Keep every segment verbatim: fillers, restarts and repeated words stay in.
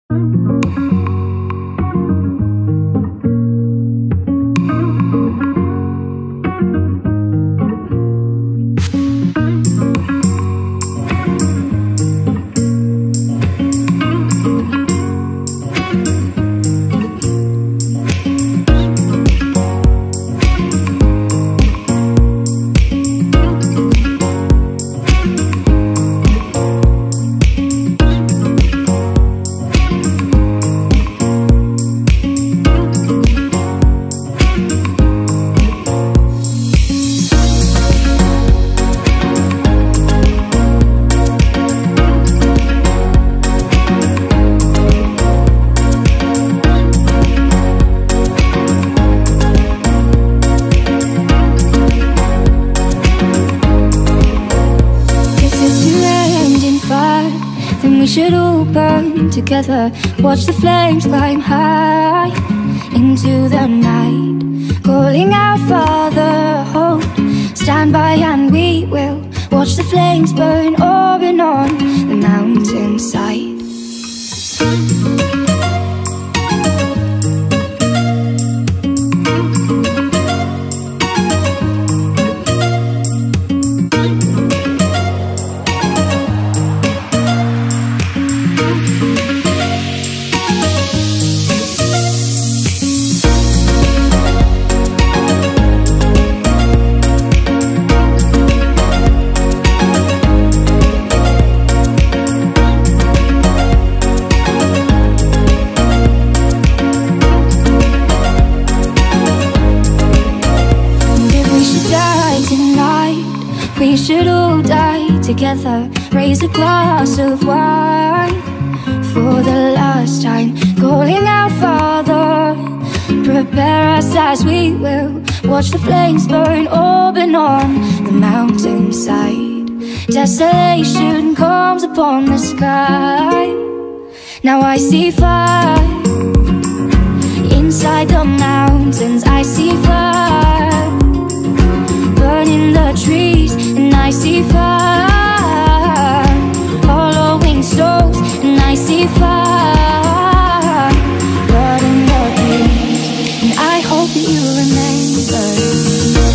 We should all burn together, watch the flames climb high into the night, calling out Father, hold, stand by and we will watch the flames burn over and on the mountainside. We should all die together, raise a glass of wine for the last time, calling out Father, prepare us as we will watch the flames burn over and on the mountainside. Desolation comes upon the sky. Now I see fire inside the mountains. I see fire burning the trees, and I see fire hollowing stones, and I see fire burning the trees, and I hope that you remember.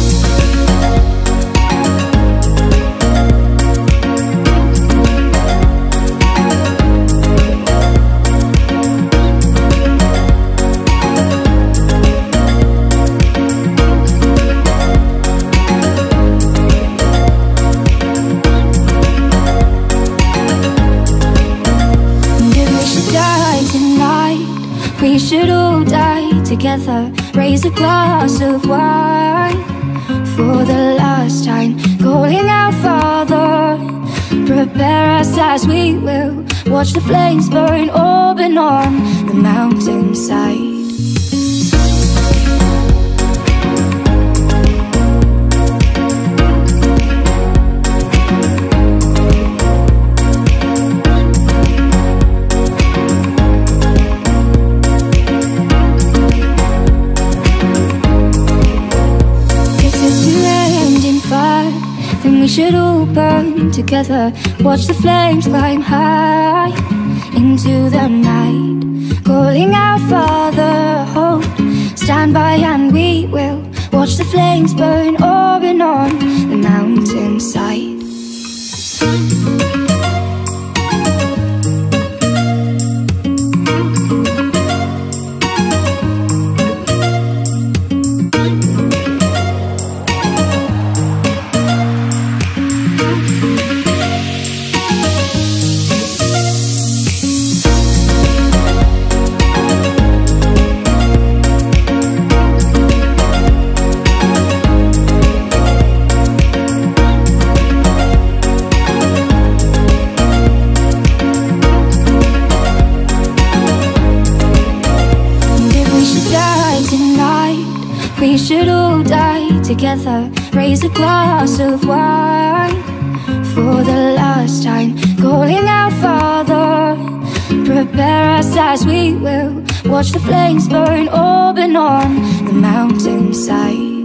We should all die together, raise a glass of wine for the last time, calling out Father, prepare us as we will watch the flames burn over and on the mountainside. We should all burn together, watch the flames climb high into the night, calling out Father, hold, stand by and we will watch the flames burn over and on the mountainside. We should all die together, raise a glass of wine for the last time, calling out Father, prepare us as we will watch the flames burn over and on the mountainside.